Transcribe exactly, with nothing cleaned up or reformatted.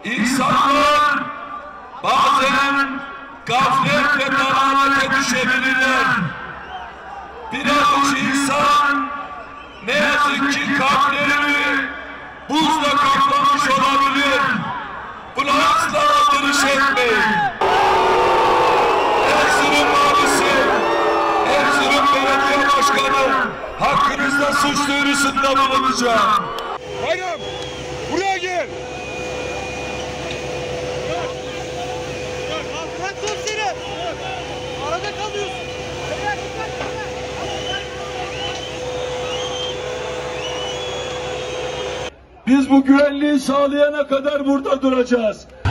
İnsanlar bazen gaflet ve dalalete düşebilirler. Bir avuç insan ne yazık ki kalplerini buzla kaplamış olabilir. Buna asla aldırış etmeyin. Erzurum valisi, Erzurum belediye başkanı hakkınızda suç duyurusunda bulunacağım. Bayram, buraya gel. Bırak komiserim. Arada kalıyorsun. Biz bu güvenliği sağlayana kadar burada duracağız.